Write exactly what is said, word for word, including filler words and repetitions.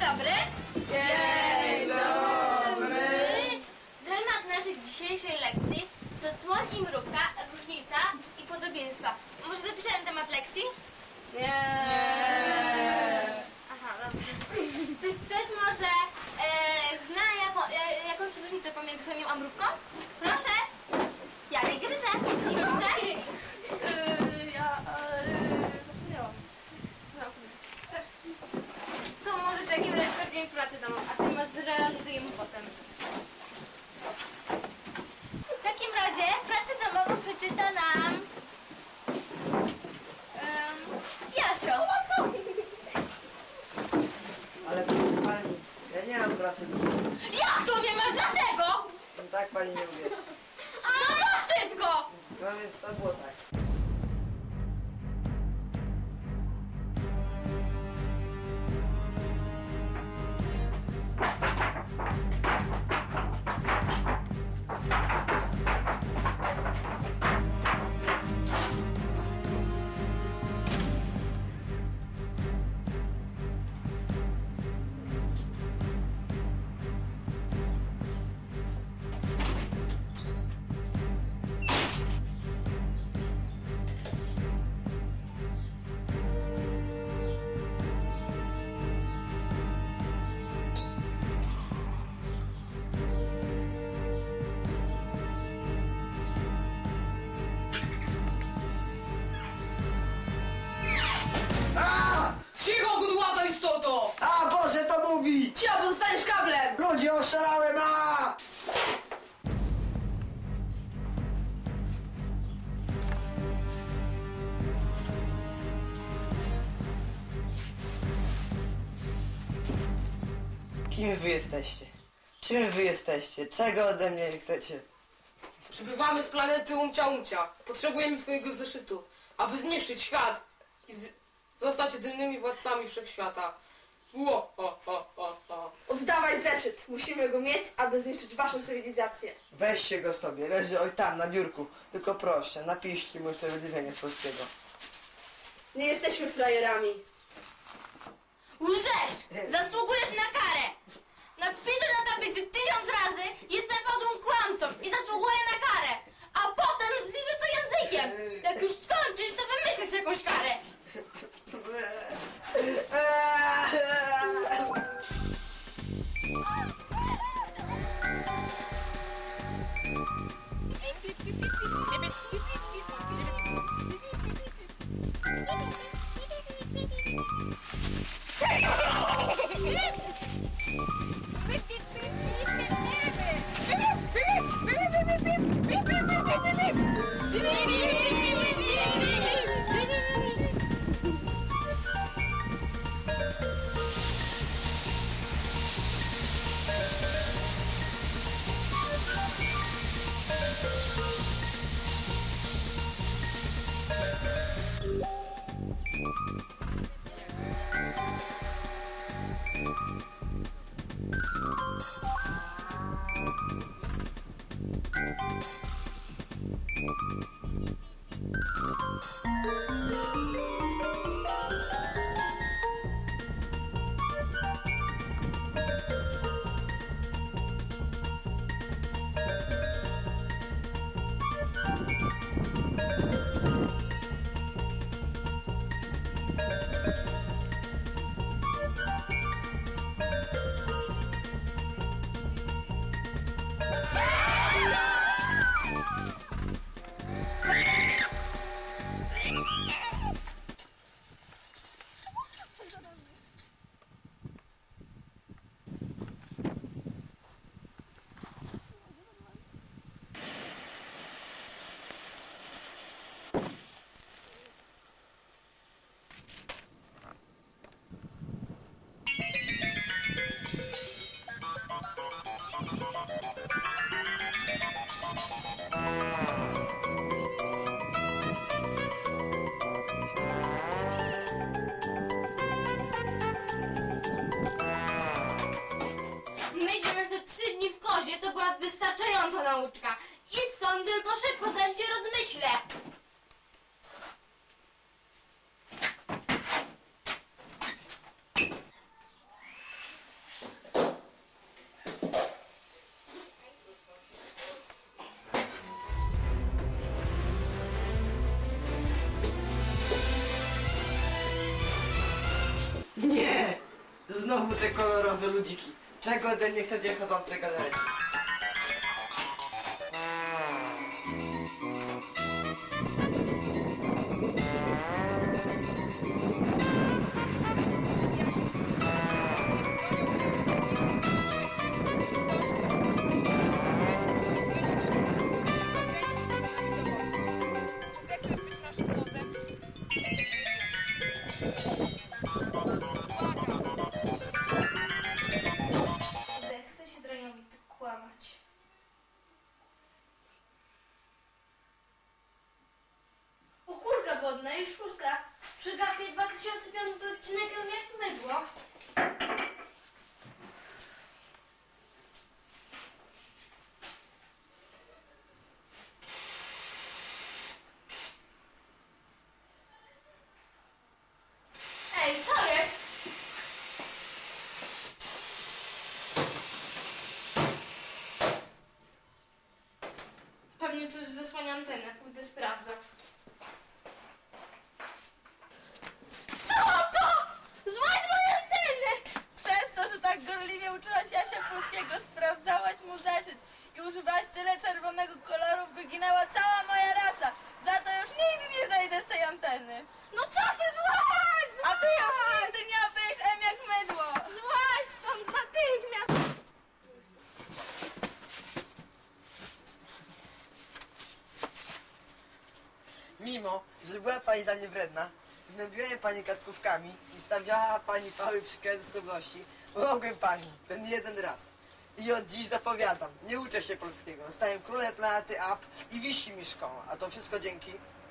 dobry. Dzień dobry. Temat naszej dzisiejszej lekcji to słoń i mrówka, różnica i podobieństwa. Może zapiszemy temat lekcji? Nie. Nie. Aha, dobrze. Czy ktoś może e, zna jako, e, jakąś różnicę pomiędzy słoniem a mrówką? Proszę. Ja nie gryzę. Proszę. Ja zapomniałam. To może w takim razie dzień pracy domową, a temat zrealizujemy potem. W takim razie pracę domową przeczyta nam um, Jasio. Ale proszę pani, ja nie mam pracy domowej. Jak to nie masz? Dlaczego? No tak pani nie uwierzy. No mów szybko! No więc to było tak. Cicho, kudłata istoto! A Boże, to mówi! Cicho, bo dostaniesz kablem! Ludzie, oszalałem, a! Kim wy jesteście? Czym wy jesteście? Czego ode mnie chcecie? Przybywamy z planety Umcia Umcia. Potrzebujemy twojego zeszytu, aby zniszczyć świat i z... zostać jedynymi władcami wszechświata. Ło, o, o, o, o. Oddawaj zeszyt. Musimy go mieć, aby zniszczyć waszą cywilizację. Weźcie go sobie, leży oj tam, na biurku. Tylko proszę, napiszcie mu usprawiedliwienie z polskiego. Nie jesteśmy frajerami. Łżesz! Zasługujesz na karę! Napiszesz na tablicy tysiąc razy, jestem podłym kłamcą i zasługuję na karę! A potem zliczysz to językiem! Jak już skończysz, to wymyślisz jakąś karę! wystarczająca nauczka. Idź stąd, tylko szybko, zanim cię rozmyślę. Znowu te kolorowe ludziki. Czego ode mnie chcecie chodzące galerie? Zechcesz być naszym wodzem? Chce się Drajowi tak kłamać. O kurka wodna, już szóstka. Przegapię dwa tysiące piąty odcinek jak mydło. Ej, co jest? Pewnie coś zasłania antenę. Pójdę sprawdzę. Co to? Złaź moje anteny! Przez to, że tak gorliwie uczyłaś Jasia Polskiego, sprawdzałaś mu zeszyt i używałaś tyle czerwonego koloru, by ginęła cała moja rasa. Za to już nigdy nie zejdę z tej anteny. No co ty złaź? A ty już nigdy nie obejrz M jak mydło. Złaź stąd natychmiast! Mimo, że była pani dla mnie wredna, gnębiłem pani kartkówkami i stawiała pani pały przy kredytowności, pomogłem pani ten jeden raz. I od dziś zapowiadam, nie uczę się polskiego, zostałem królem planety Up i wisi mi szkoła, a to wszystko dzięki